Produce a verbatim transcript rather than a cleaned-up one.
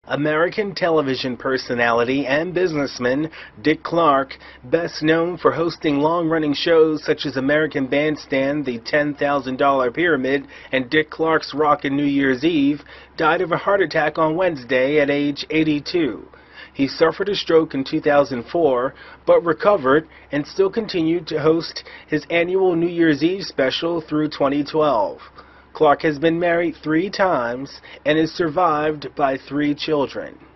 American television personality and businessman Dick Clark, best known for hosting long-running shows such as American Bandstand, The ten thousand dollar Pyramid, and Dick Clark's Rockin' New Year's Eve, died of a heart attack on Wednesday at age eighty-two. He suffered a stroke in two thousand four, but recovered and still continued to host his annual New Year's Eve special through twenty twelve. Clark has been married three times and is survived by three children.